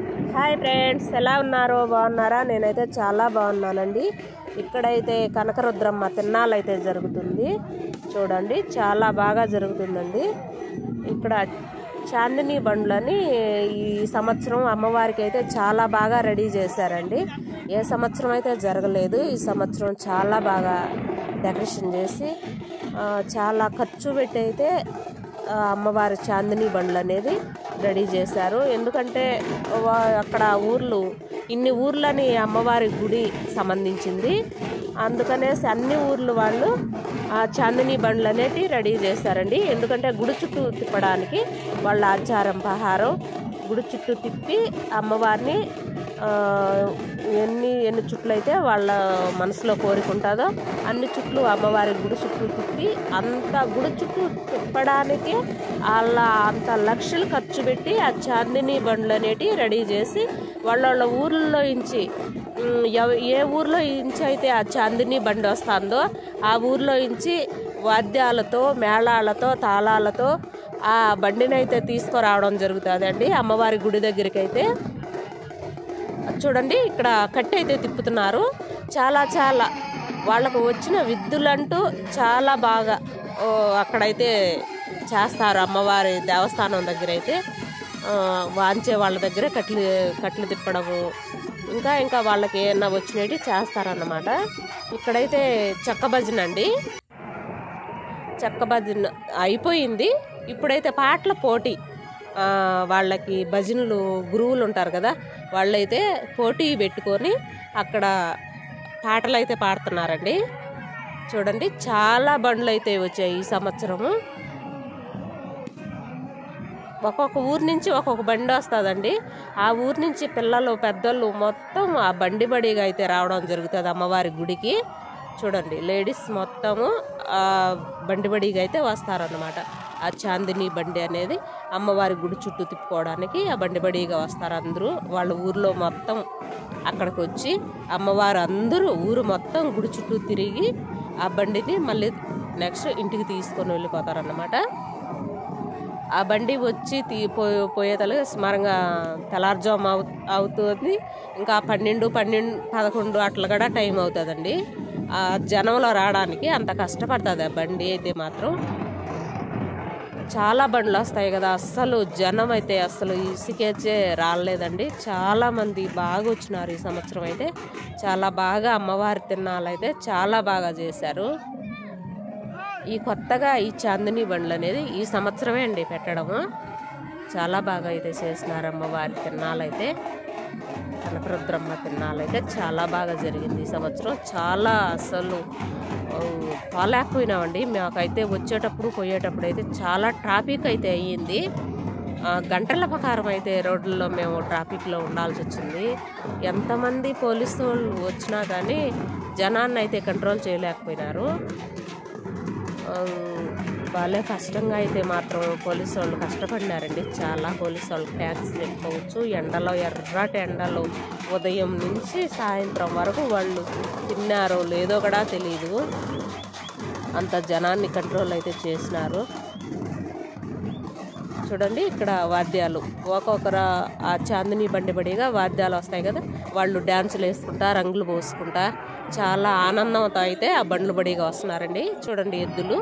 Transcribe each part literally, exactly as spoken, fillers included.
Hi friends, ఎలా ఉన్నారో బాగున్నారా? నేనైతే చాలా బాగున్నానండి. ఇక్కడైతే కనకరుద్రమ్మ తిరునాళ్ళు అయితే జరుగుతుంది. చూడండి, చాలా బాగా జరుగుతుందండి. ఇక్కడ చాందిని బండ్లని ఈ సంవత్సరం అమ్మవారికి అయితే చాలా బాగా రెడీ చేశారండి. ఏ సంవత్సరం అయితే జరగలేదు, ఈ సంవత్సరం చాలా బాగా డెకరేషన్ చేసి చాలా ఖర్చు పెట్టి అయితే అమ్మవారి చాందిని బండ్లు అనేది రెడీ చేశారు. ఎందుకంటే అక్కడ ఊర్లు ఇన్ని ఊర్లని అమ్మవారి గుడి సంబంధించింది, అందుకనేసి అన్ని ఊర్లు వాళ్ళు ఆ చాందిని బండ్లు అనేవి రెడీ చేశారండి. ఎందుకంటే గుడి చుట్టూ తిప్పడానికి వాళ్ళ ఆచారం ప్రకారం గుడి చుట్టూ తిప్పి అమ్మవారిని ఎన్ని ఎన్ని చుట్లు అయితే వాళ్ళ మనసులో కోరుకుంటుందో అన్ని చుట్లు అమ్మవారి గుడి చుట్టూ తిప్పి అంత గుడి చుట్టూ తిప్పడానికి వాళ్ళ అంత లక్షలు ఖర్చు పెట్టి ఆ చాందిని బండ్లు అనేటివి రెడీ చేసి వాళ్ళ వాళ్ళ ఊర్లో ఇంచి ఏ ఊర్లో ఇంచి అయితే ఆ చాందిని బండి వస్తుందో ఆ ఊర్లో ఇంచి వాద్యాలతో మేళాలతో తాళాలతో ఆ బండిని అయితే తీసుకురావడం జరుగుతుందండి అమ్మవారి గుడి దగ్గరికి. అయితే చూడండి, ఇక్కడ కట్టె అయితే తిప్పుతున్నారు. చాలా చాలా వాళ్ళకు వచ్చిన విద్యులంటూ చాలా బాగా అక్కడైతే చేస్తారు. అమ్మవారి దేవస్థానం దగ్గర అయితే వాంచే వాళ్ళ దగ్గర కట్లు కట్లు తిప్పడము ఇంకా ఇంకా వాళ్ళకి ఏమన్నా వచ్చినవి చేస్తారన్నమాట. ఇక్కడైతే చెక్క భజన అండి, చెక్క భజన అయిపోయింది. ఇప్పుడైతే పాటల పోటీ, వాళ్ళకి భజనలు గురువులు ఉంటారు కదా, వాళ్ళైతే పోటీ పెట్టుకొని అక్కడ పాటలు అయితే పాడుతున్నారండి. చూడండి, చాలా బండ్లు అయితే వచ్చాయి ఈ సంవత్సరము. ఒక్కొక్క ఊరు నుంచి ఒక్కొక్క బండి వస్తుందండి. ఆ ఊరు నుంచి పిల్లలు పెద్దలు మొత్తం ఆ బండి బడిగా అయితే రావడం జరుగుతుంది అమ్మవారి గుడికి. చూడండి, లేడీస్ మొత్తము ఆ బండి బడిగా అయితే వస్తారన్నమాట. ఆ చాందిని బండి అనేది అమ్మవారి గుడి చుట్టూ తిప్పుకోవడానికి ఆ బండి బడిగా వస్తారు అందరూ. వాళ్ళ ఊర్లో మొత్తం అక్కడికి వచ్చి అమ్మవారు అందరూ ఊరు మొత్తం గుడి చుట్టూ తిరిగి ఆ బండిని మళ్ళీ నెక్స్ట్ ఇంటికి తీసుకొని వెళ్ళిపోతారన్నమాట. ఆ బండి వచ్చి తీ పోయే పోయేతలుగా సుమారుగా తెల్లారుజాము అవు అవుతుంది ఇంకా పన్నెండు పన్నెండు పదకొండు అట్లా కూడా టైం అవుతుందండి ఆ జనంలో రావడానికి. అంత కష్టపడుతుంది ఆ బండి అయితే మాత్రం. చాలా బండ్లు వస్తాయి కదా, అస్సలు జనం అయితే అస్సలు ఇసుకేచే రాలేదండి. చాలామంది బాగా వచ్చినారు ఈ సంవత్సరం అయితే. చాలా బాగా అమ్మవారి తిరునాళ్ళు అయితే చాలా బాగా చేశారు. ఈ కొత్తగా ఈ చాందిని బండ్లు అనేది ఈ సంవత్సరమే అండి పెట్టడము. చాలా బాగా అయితే చేసినారు అమ్మవారి తిరునాళ్ళు అయితే. కనకరుద్రమ్మ తిరునాళ్ళు అయితే చాలా బాగా జరిగింది ఈ సంవత్సరం. చాలా అసలు పోలేకపోయినామండి. మాకైతే వచ్చేటప్పుడు పోయేటప్పుడు అయితే చాలా ట్రాఫిక్ అయితే అయ్యింది. గంటల ప్రకారం అయితే రోడ్లలో మేము ట్రాఫిక్లో ఉండాల్సి వచ్చింది. ఎంతమంది పోలీసు వాళ్ళు వచ్చినా కానీ జనాన్ని అయితే కంట్రోల్ చేయలేకపోయినారు. వాళ్ళే కష్టంగా అయితే మాత్రం పోలీసు వాళ్ళు కష్టపడినారండి. చాలా పోలీసు వాళ్ళకి ట్యాక్స్ చెప్పుకోవచ్చు. ఎండలో ఎర్రటి ఎండలో ఉదయం నుంచి సాయంత్రం వరకు వాళ్ళు తిన్నారో లేదో కూడా తెలియదు, అంత జనాన్ని కంట్రోల్ అయితే చేసినారు. చూడండి, ఇక్కడ వాద్యాలు ఒక్కొక్కరు ఆ చాందిని బండి బడిగా వాద్యాలు వస్తాయి కదా, వాళ్ళు డ్యాన్సులు వేసుకుంటా రంగులు పోసుకుంటా చాలా ఆనందంతో అయితే ఆ బండ్లు బడిగా వస్తున్నారండి. చూడండి, ఎద్దులు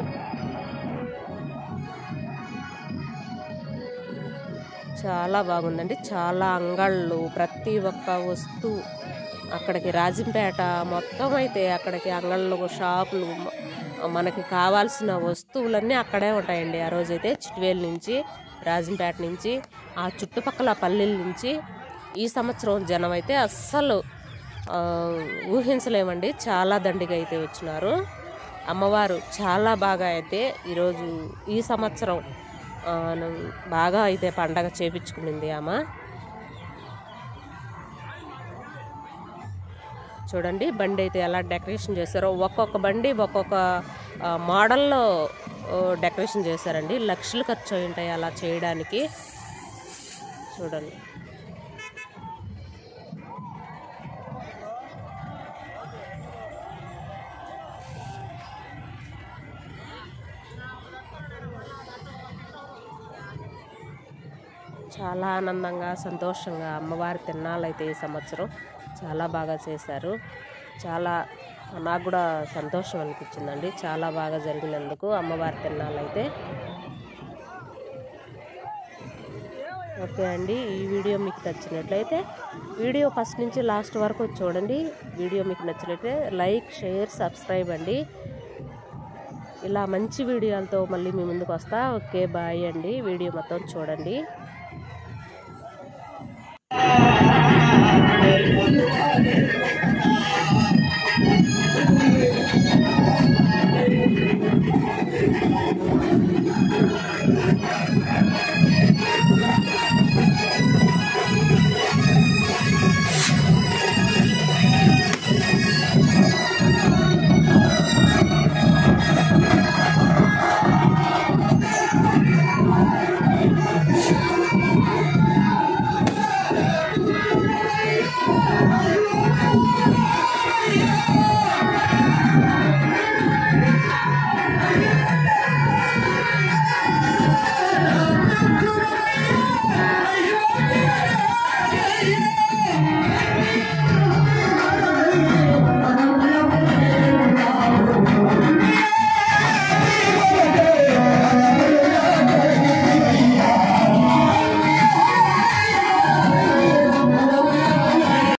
చాలా బాగుందండి. చాలా అంగళ్ళు, ప్రతి ఒక్క వస్తువు అక్కడికి రాజంపేట మొత్తం అయితే అక్కడికి అంగళ్ళు షాపులు మనకి కావాల్సిన వస్తువులన్నీ అక్కడే ఉంటాయండి. ఆ రోజైతే చిట్వేలు నుంచి రాజంపేట నుంచి ఆ చుట్టుపక్కల పల్లెల నుంచి ఈ సంవత్సరం జనం అయితే అస్సలు ఊహించలేమండి. చాలా దండిగా అయితే వచ్చినారు. అమ్మవారు చాలా బాగా అయితే ఈరోజు ఈ సంవత్సరం బాగా అయితే పండగ చేపించుకునింది ఆమె. చూడండి, బండి అయితే ఎలా డెకరేషన్ చేశారో. ఒక్కొక్క బండి ఒక్కొక్క మోడల్లో డెకరేషన్ చేశారండి. లక్షలు ఖర్చు అయి ఉంటాయి అలా చేయడానికి. చూడండి, చాలా ఆనందంగా సంతోషంగా అమ్మవారి తిరునాళ్ళైతే ఈ సంవత్సరం చాలా బాగా చేశారు. చాలా నాకు కూడా సంతోషం అనిపించిందండి, చాలా బాగా జరిగినందుకు అమ్మవారి తిరునాళ్ళైతే. ఓకే అండి, ఈ వీడియో మీకు నచ్చినట్లయితే వీడియో ఫస్ట్ నుంచి లాస్ట్ వరకు చూడండి. వీడియో మీకు నచ్చినట్లయితే లైక్, షేర్, సబ్స్క్రైబ్ అండి. ఇలా మంచి వీడియోలతో మళ్ళీ మీ ముందుకు వస్తా. ఓకే, బాయ్ అండి. వీడియో మొత్తం చూడండి.